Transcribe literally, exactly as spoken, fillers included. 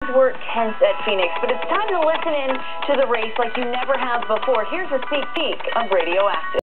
were tense at Phoenix, but it's time to listen in to the race like you never have before. Here's a sneak peek of Radioactive.